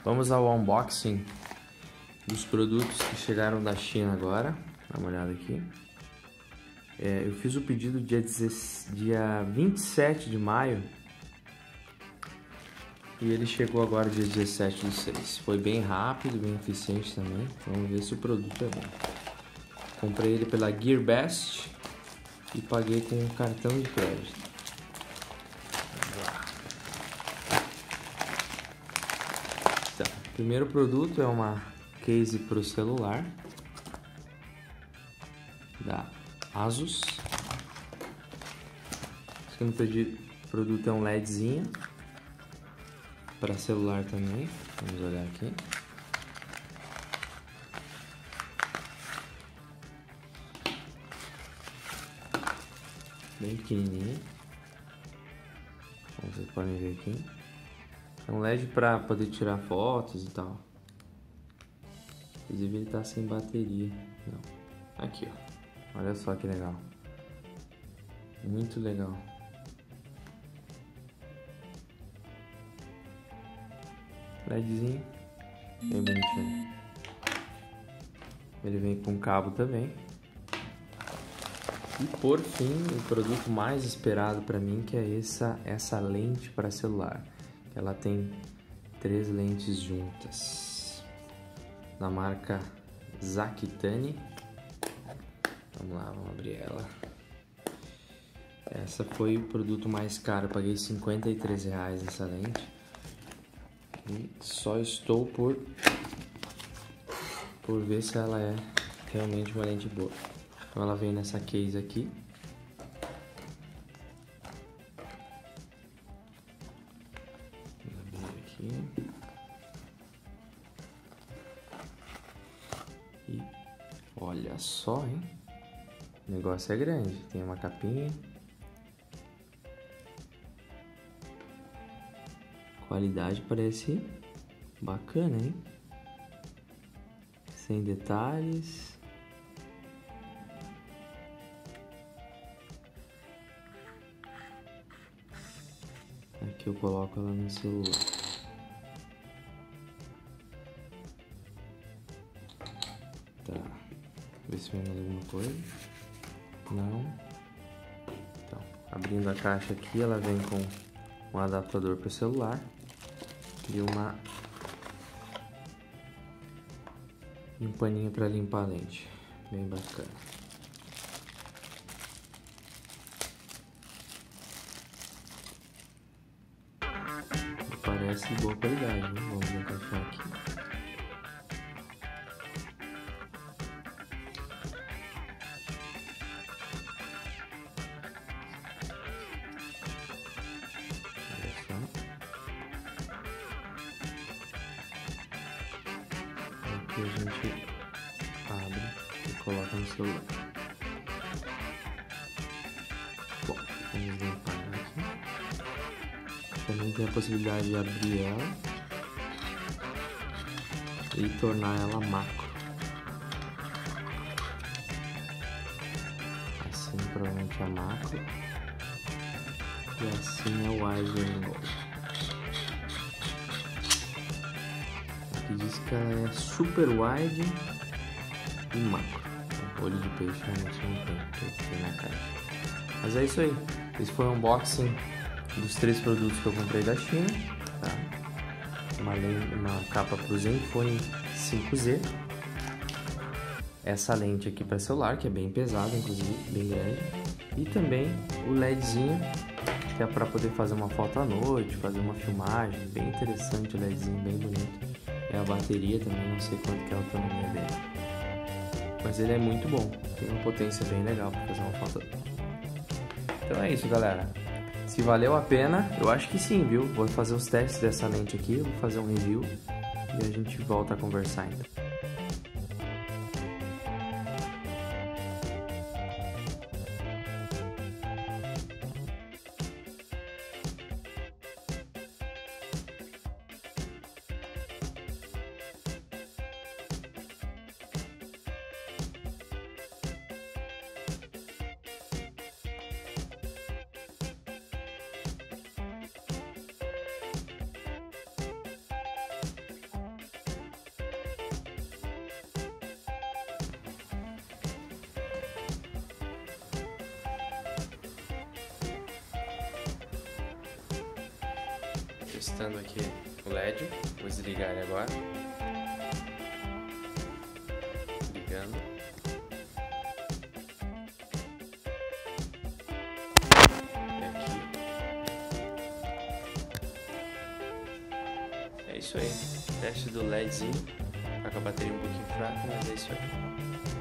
Vamos ao unboxing dos produtos que chegaram da China agora. Dá uma olhada aqui. Eu fiz o pedido dia 27 de maio e ele chegou agora dia 17 do 6. Foi bem rápido, bem eficiente também. Vamos ver se o produto é bom. Comprei ele pela GearBest e paguei com um cartão de crédito. Então, o primeiro produto é uma case para o celular da Asus. O segundo produto é um LEDzinho para celular também. Vamos olhar aqui. Bem pequenininho, como vocês podem ver aqui. É um LED para poder tirar fotos e tal. Inclusive ele tá sem bateria. Não. Aqui, ó. Olha só que legal. Muito legal. LEDzinho. Bem bonitinho. Ele vem com cabo também. E por fim, o produto mais esperado para mim, que é essa lente para celular. Ela tem 3 lentes juntas, da marca Zakitani. Vamos lá, vamos abrir ela. Essa foi o produto mais caro, eu paguei R$53 essa lente. E só estou por ver se ela é realmente uma lente boa. Então ela vem nessa case aqui. Vou abrir aqui. E olha só, hein? O negócio é grande. Tem uma capinha. Qualidade parece bacana, hein? Sem detalhes. Aqui eu coloco ela no celular. Tá. Ver se vem mais alguma coisa. Não. Então, abrindo a caixa aqui, ela vem com um adaptador para o celular e um paninho para limpar a lente. Bem bacana. Parece de boa qualidade, né? Vamos encaixar aqui. Olha só. Aqui a gente abre e coloca no celular. Bom, vamos limpar aqui. Também tem a possibilidade de abrir ela e tornar ela macro. Assim provavelmente é macro e assim é o wide angle. Aqui diz que ela é super wide e macro. Olho de peixe realmente não tem na caixa. Mas é isso aí. Esse foi o unboxing dos 3 produtos que eu comprei da China, tá? Uma capa para o Zenfone 5Z, essa lente aqui para celular, que é bem pesada, inclusive, bem grande, e também o LEDzinho, que é para poder fazer uma foto à noite, fazer uma filmagem, bem interessante o LEDzinho, bem bonito. É a bateria também, não sei quanto que é a autonomia dele, mas ele é muito bom, tem uma potência bem legal para fazer uma foto. Então é isso, galera. Se valeu a pena, eu acho que sim, viu? Vou fazer os testes dessa lente aqui, vou fazer um review e a gente volta a conversar então. testando aqui o LED. Vou desligar ele agora. Ligando. E aqui. É isso aí. Teste do LEDzinho. Tá com a bateria um pouquinho fraca, mas é isso aí.